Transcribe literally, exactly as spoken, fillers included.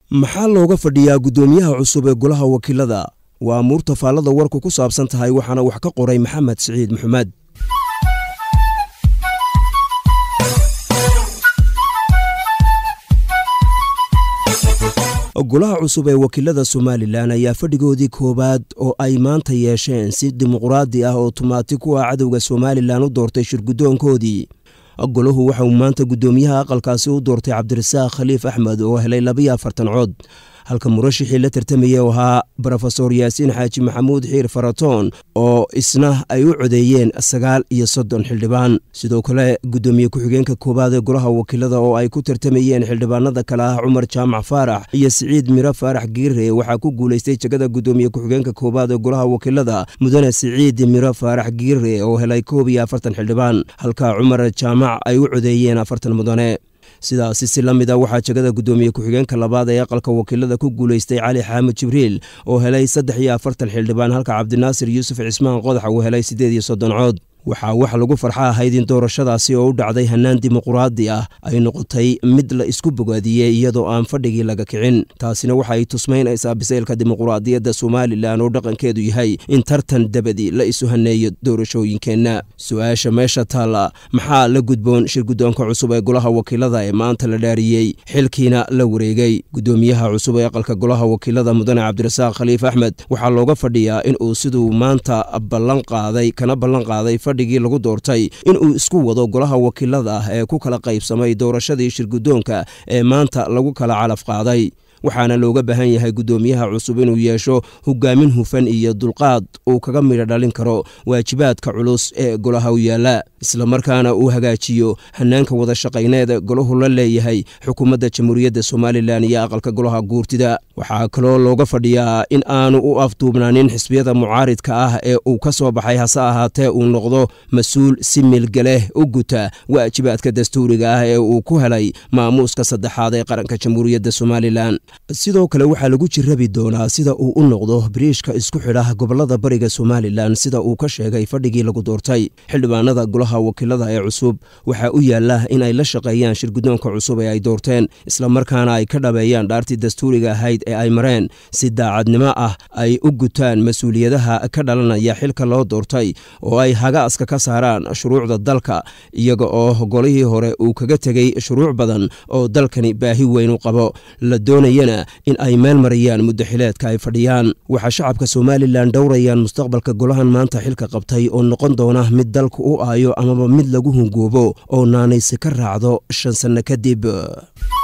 maxaa looga fadhiyaa gudoomiyaha cusub ee golaha wakiilada waa amuurta faallada warku ku saabsan tahay waxaana wax ka qoray Maxamed Saciid Maxamed. golaha cusub ee wakiilada Soomaaliland ayaa fadhigoodii koobaad oo ay maanta yeesheen si dimuqraadi ah oo tumaati ku ah cadawga Soomaaliland u doortay shirgudoonkoodii. golahu waxa uu maanta gudoomiyaha aqalkaasi u doortay Cabdirasaaq Khaliif Axmed oo helay laba iyo afartan cod halka murashixii la tartamayay oo ahaa Professor Yaasiin Xaaji Maxamuud Xiir Faratoon oo isna ay u codeeyeen sagaal iyo soddon xildhibaan. sidoo kale gudoomiye ku-xigeenka koobaad ee golaha wakiilada oo ay ku tartamayeen xildhibaanada kale ah Cumar Jaamac Faarax iyo Siciid Miro Faarax Giire waxa ku guuleystay jagada gudoomiye ku-xigeenka koobaad ee golaha wakiilada mudane Siciid Miro Faarax Giire oo helay koob iyo afartan xildhibaan halka Cumar Jaamac ay u codeeyeen afartan mudane. sidaas si lamida waxaa jagada gudoomiye ku-xigeenka labaad ee aqalka wakiilada ku guuleystay Cali Xaamid Jibriil oo helay saddex iyo afartan xildhibaan halka Cabdinaasir Yuusuf Cismaan Qodax uu helay siddeed iyo soddon cod. waxaa wax lagu farxa ahayd in doorashadaasi oo u dhacday hanaan dimuqraadi ah ay noqotay mid la isku bogaadiyey iyadoo aan fadhigii laga kicin. taasina waxa ay tusmaynaysaa biseylka dimuqraadiyadda Soomaaliland oo dhaqankeedu yahay in tartan dabadi la isu haneeyo doorashooyinkeenna. su-aasha meesha taala maxaa la gudboon shirgudoonka cusub ee golaha wakiilada ee maanta la dhaariyey xilkiina la wareegay. gudoomiyaha cusub ee aqalka golaha wakiilada mudane Cabdirasaaq Khaliif Axmed waxaa looga fadhiyaa in uu siduu maanta ballan qaaday kana ballan qaaday fadhigii lagu doortay in uu isku wado golaha wakiilada ah ee ku kala qaybsamay doorashadii shirgudoonka ee maanta lagu kala calaf qaaday. waxaana looga baahan yahay gudoomiyaha cusub inuu yeesho hogaamin hufan iyo dulqaad uu kaga midho dhalin karo waajibaadka culus ee golaha u yaala isla markaana uu hagaajiyo hanaanka wada shaqayneed golahu la leeyahay xukuumadda Jamhuuriyadda Soomaaliland iyo aqalka golaha guurtida. waxaa kaloo looga fadhiyaa in aanu u afduubnaanin xisbiyada mucaaridka ah ee uu ka soo baxay hase ahaatee uu noqdo mas-uul si milgaleh u guta waajibaadka dastuuriga ah ee uu ku helay maamuuska saddexaad ee qaranka Jamhuuriyadda Soomaaliland. sidoo kale waxaa lagu jirabi doonaa sida uu u noqdo bariishka isku xidha gobolada bariga Soomaaliland sida uu ka sheegay fadhigii lagu doortay. xildhibaanada golaha wakiilada ee cusub waxa uu yaala in ay la shaqeeyaan shirgudoonka cusub ee ay doorteen isla markaana ay ka dhabeeyaan dhaartii dastuuriga ahayd ee ay mareen si daacadnimo ah ay u gutaan mas'uuliyadaha ka dhalanaya xilka loo doortay oo ay hagaaska ka saaraan shuruucda dalka iyaga oo golihii hore uu kaga tegay shuruuc badan oo dalkani baahi weyn u qabo la doonayana in ay meel marayaan muddo xileedka ay fadhiyaan. waxaa shacabka Soomaaliland dhowrayaan mustaqbalka golahan maanta xilka qabtay oo noqon doona mid dalku u aayo amaba mid lagu hungoobo oo naanaysi ka raacdo shan sano kadib.